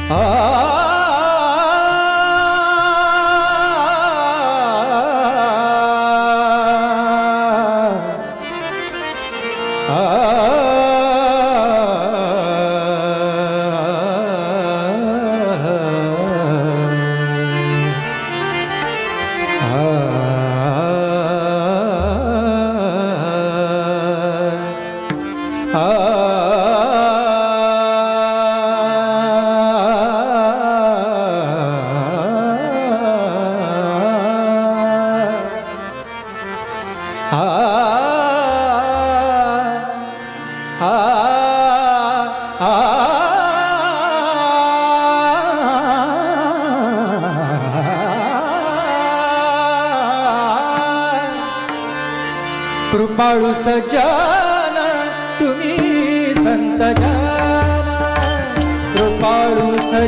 कृपाळू सज्जन तुम्ही संत जन, कृपाळू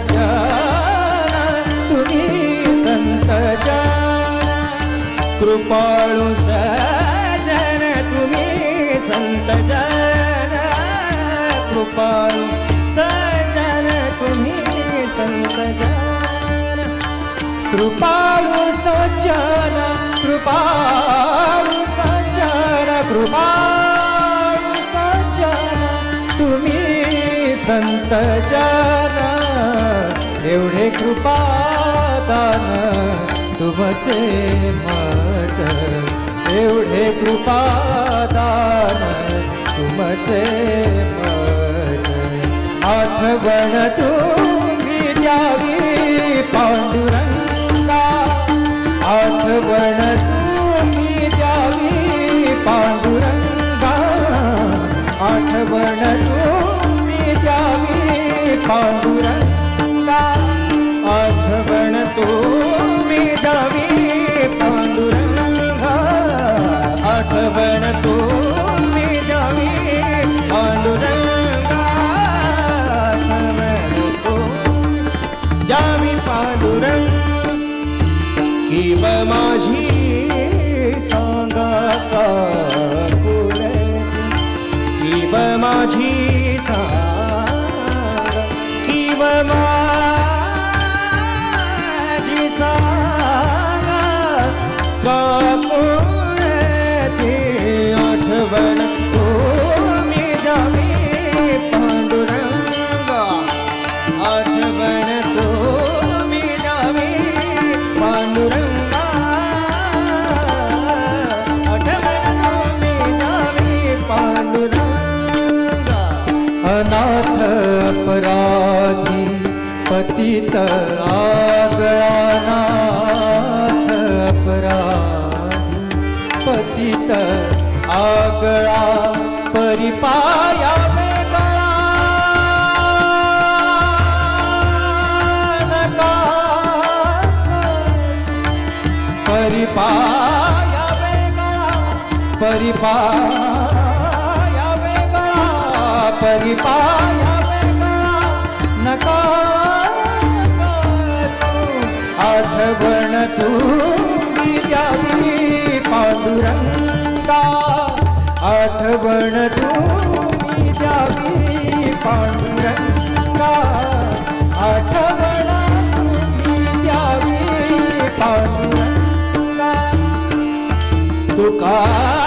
सज्जन तुम्ही संत जन, कृपाळू सज्जन तुम्ही संत जन, कृपाळू सज्जन तुम्ही संत जन, कृपाळू सज्जन कृपाळू सज्जन, कृपाळू सज्जन तुम्ही संत जन, एवढे कृपादान तुमचे मज, एवढे कृपादान तुमचे मज, आठवण तुम्ही द्यावी पांडुरंगा, आठवण तुम्ही द्यावी पांडुरंगा, आठवण तुम्ही द्यावी पांडुरंगा, आठवण तुम्ही द्यावी पांडुरंगा, आठवण तुम्ही द्यावी पांडुरंगा, आठवण तुम्ही द्यावी पांडुरंगा, किव माझी सांगा का पुढे, किव माझी सांगा, किव माझी सांगा का पुढे, ती आठवण तुम्ही द्यावी पांडुरंगा, आठवण तुम्ही द्यावी पांडुरंगा, अनाथ अपराधी पतित आगळानाथ, अपराधी पतित आगळा परिपाया वेगळा, नका परिपाया वेगळा, परिपाया वेगळा, परिपाया वेगळा नका करू, आठवण तुम्ही द्यावी पांडुरंगा, आठवण तुम्ही द्यावी पांडुरंगा, आठवण तुम्ही द्यावी पांडुरंगा, तुका